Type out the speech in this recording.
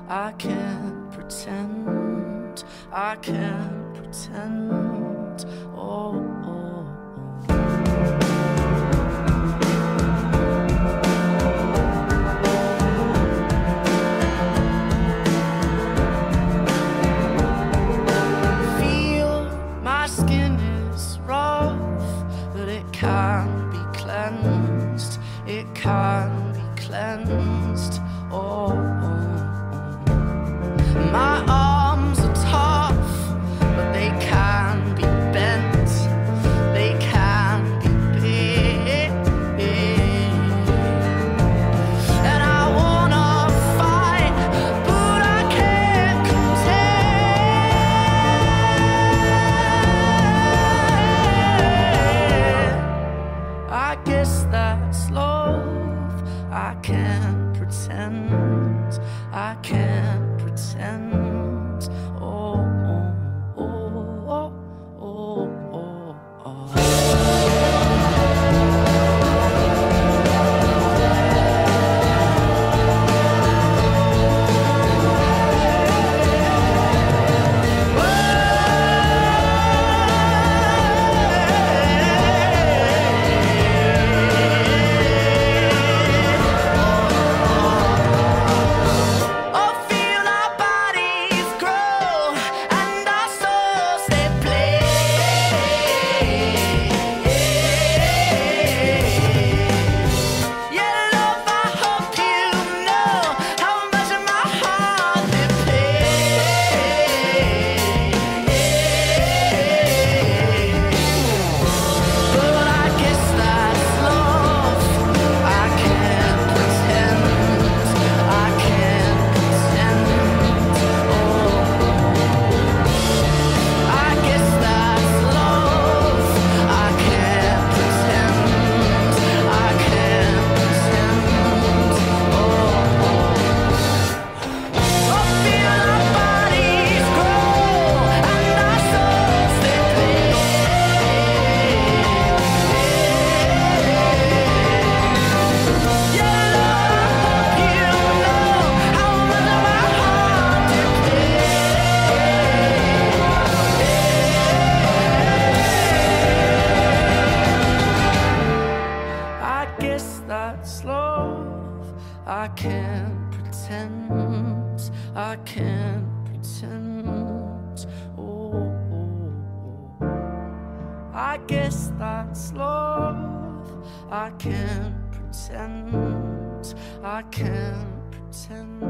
I can't pretend, I can't pretend. Oh, oh, feel my skin is rough, but it can be cleansed, it can be cleansed. Oh, my arms are tough, but they can be bent, they can be big. And I wanna fight, but I can't contend. I guess that's love. I can't pretend, I can't pretend. Oh, oh, oh, oh, oh, oh, that's love. I can't pretend, I can't pretend. Oh, oh, oh. I guess that's love. I can't pretend, I can't pretend.